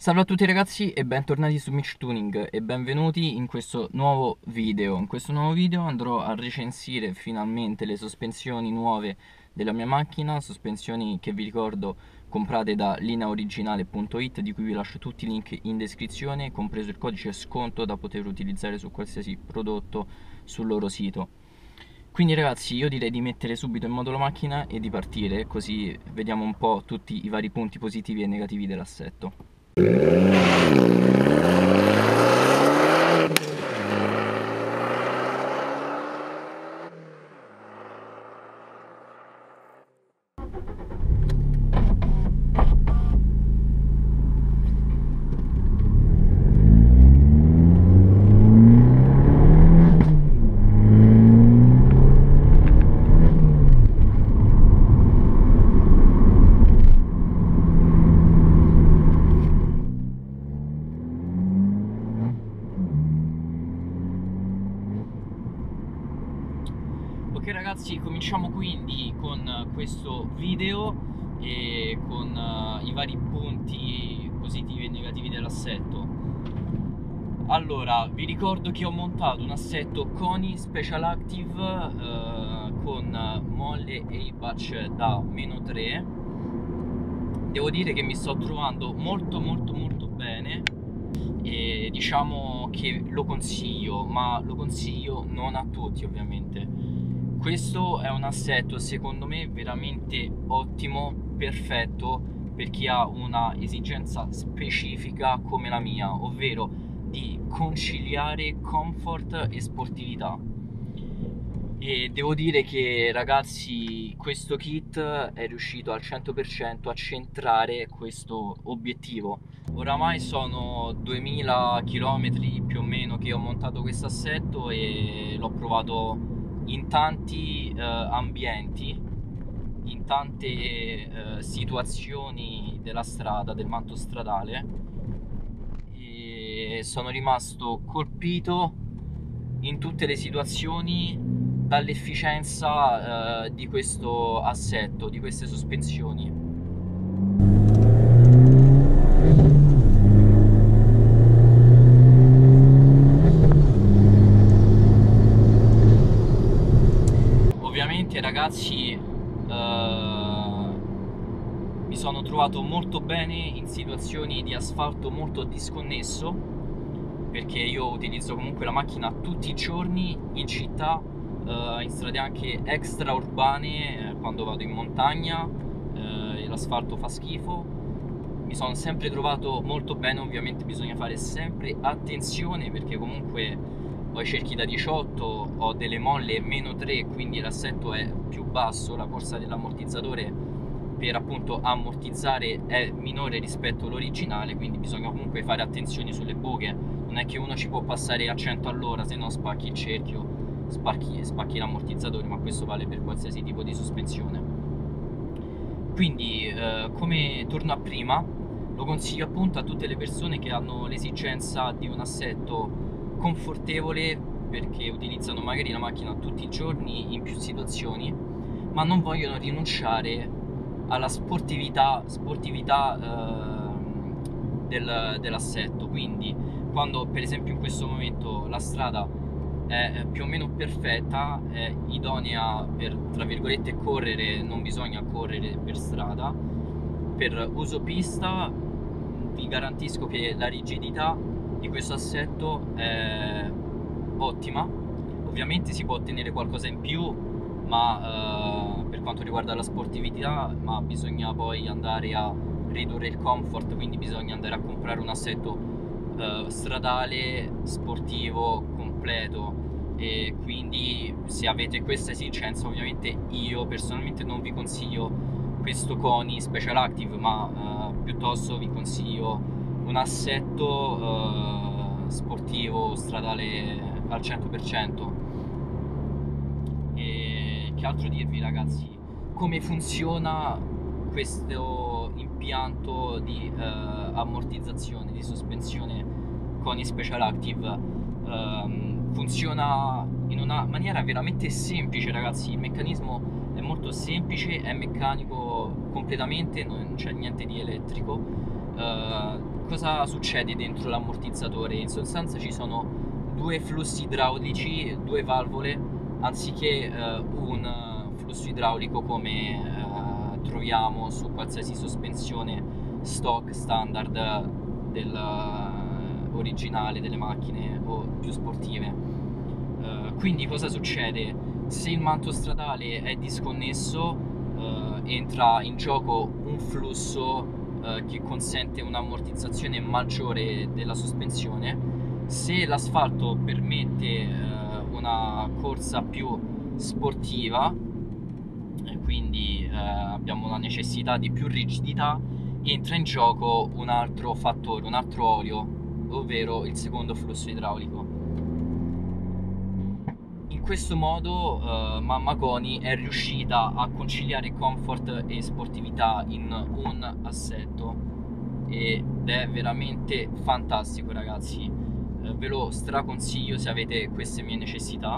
Salve a tutti ragazzi e bentornati su Mitch Tuning e benvenuti in questo nuovo video. In questo nuovo video andrò a recensire finalmente le sospensioni nuove della mia macchina, sospensioni che vi ricordo comprate da lineaoriginale.it, di cui vi lascio tutti i link in descrizione, compreso il codice sconto da poter utilizzare su qualsiasi prodotto sul loro sito. Quindi ragazzi, io direi di mettere subito in moto la macchina e di partire, così vediamo un po' tutti i vari punti positivi e negativi dell'assetto. Ok ragazzi, cominciamo quindi con questo video e con i vari punti positivi e negativi dell'assetto. Allora, vi ricordo che ho montato un assetto Koni Special Active con molle Apex da -3. Devo dire che mi sto trovando molto bene e diciamo che lo consiglio, ma lo consiglio non a tutti ovviamente. Questo è un assetto secondo me veramente ottimo, perfetto per chi ha una esigenza specifica come la mia, ovvero di conciliare comfort e sportività. E devo dire che ragazzi, questo kit è riuscito al 100% a centrare questo obiettivo. Oramai sono 2000 km più o meno che ho montato questo assetto e l'ho provato in tanti ambienti, in tante situazioni della strada, del manto stradale, e sono rimasto colpito in tutte le situazioni dall'efficienza di questo assetto, di queste sospensioni. Ovviamente ragazzi, mi sono trovato molto bene in situazioni di asfalto molto disconnesso, perché io utilizzo comunque la macchina tutti i giorni in città, in strade anche extraurbane, quando vado in montagna e l'asfalto fa schifo. Mi sono sempre trovato molto bene. Ovviamente bisogna fare sempre attenzione, perché comunque ho i cerchi da 18, ho delle molle -3, quindi l'assetto è più basso, la corsa dell'ammortizzatore per appunto ammortizzare è minore rispetto all'originale, quindi bisogna comunque fare attenzione sulle buche. Non è che uno ci può passare a 100 all'ora, se no spacchi il cerchio, spacchi l'ammortizzatore, ma questo vale per qualsiasi tipo di sospensione. Quindi come torno a prima, lo consiglio appunto a tutte le persone che hanno l'esigenza di un assetto confortevole, perché utilizzano magari la macchina tutti i giorni in più situazioni, ma non vogliono rinunciare alla sportività dell'assetto. Quindi quando per esempio in questo momento la strada è più o meno perfetta, è idonea per, tra virgolette, correre, non bisogna correre per strada. Per uso pista vi garantisco che la rigidità di questo assetto è ottima. Ovviamente si può ottenere qualcosa in più, ma per quanto riguarda la sportività, ma bisogna poi andare a ridurre il comfort, quindi bisogna andare a comprare un assetto stradale sportivo completo. E quindi se avete questa esigenza, ovviamente io personalmente non vi consiglio questo Koni Special Active, ma piuttosto vi consiglio un assetto sportivo stradale al 100%. E che altro dirvi ragazzi? Come funziona questo impianto di ammortizzazione, di sospensione Koni Special Active? Funziona in una maniera veramente semplice ragazzi. Il meccanismo è molto semplice, è meccanico completamente, non c'è niente di elettrico. cosa succede dentro l'ammortizzatore? In sostanza ci sono due flussi idraulici, due valvole, anziché un flusso idraulico come troviamo su qualsiasi sospensione stock standard originale delle macchine o più sportive. Quindi cosa succede? Se il manto stradale è disconnesso, entra in gioco un flusso che consente un'ammortizzazione maggiore della sospensione. Se l'asfalto permette una corsa più sportiva, quindi abbiamo la necessità di più rigidità, entra in gioco un altro fattore, un altro olio, ovvero il secondo flusso idraulico. In questo modo Mamma Koni è riuscita a conciliare comfort e sportività in un assetto ed è veramente fantastico, ragazzi. Ve lo straconsiglio se avete queste mie necessità.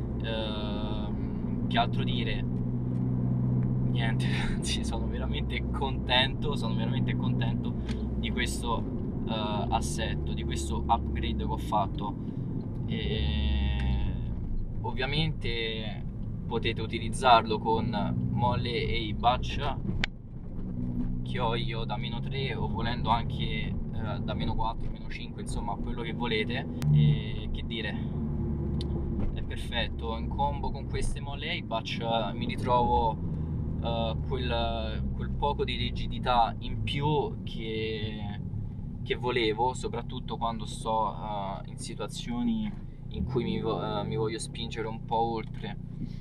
Che altro dire? Niente, ragazzi, sono veramente contento di questo assetto, di questo upgrade che ho fatto. Ovviamente potete utilizzarlo con molle e i batch che ho io da -3 o volendo anche da -4, -5, insomma quello che volete. E che dire, è perfetto. In combo con queste molle e i batch mi ritrovo quel poco di rigidità in più che volevo, soprattutto quando sto in situazioni in cui mi voglio spingere un po' oltre.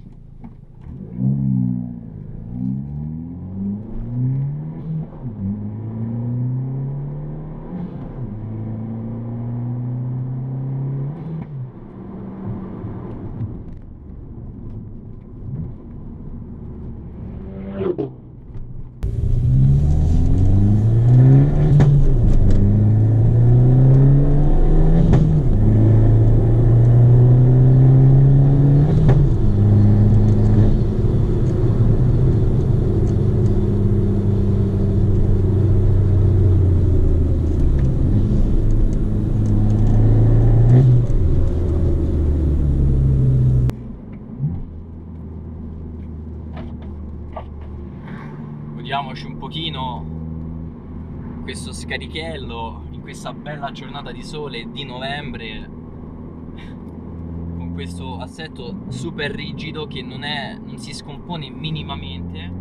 Godiamoci un pochino questo scarichello in questa bella giornata di sole di novembre, con questo assetto super rigido che non si scompone minimamente,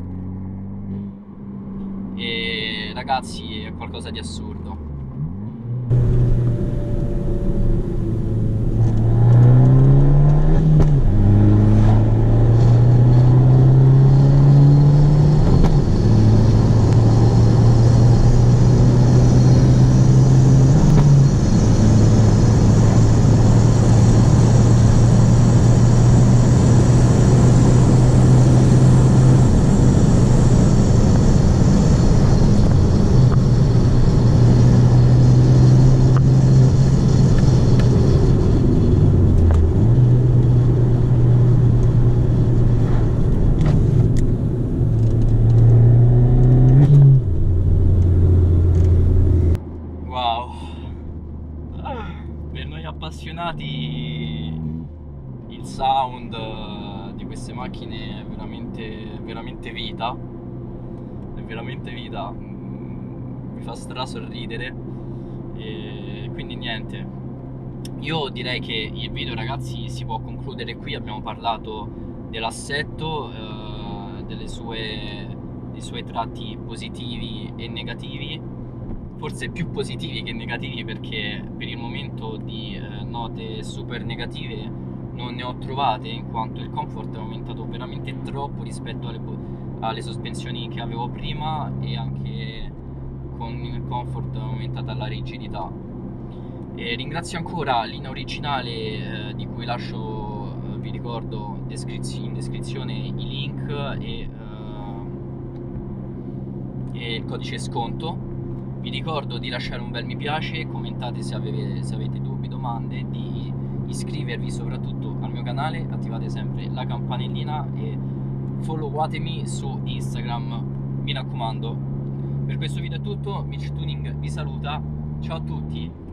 e ragazzi è qualcosa di assurdo. Per noi appassionati il sound di queste macchine è veramente vita, è veramente vita, mi fa strasorridere. E quindi niente, io direi che il video, ragazzi, si può concludere qui. Abbiamo parlato dell'assetto, dei suoi tratti positivi e negativi, forse più positivi che negativi, perché per il momento di note super negative non ne ho trovate, in quanto il comfort è aumentato veramente troppo rispetto alle sospensioni che avevo prima, e anche con il comfort è aumentata la rigidità. E ringrazio ancora Linea Originale, di cui lascio, vi ricordo, in descrizione i link e il codice sconto. Vi ricordo di lasciare un bel mi piace, commentate se avete dubbi, domande, di iscrivervi soprattutto al mio canale, attivate sempre la campanellina e followatemi su Instagram, mi raccomando. Per questo video è tutto, Mitch Tuning vi saluta. Ciao a tutti.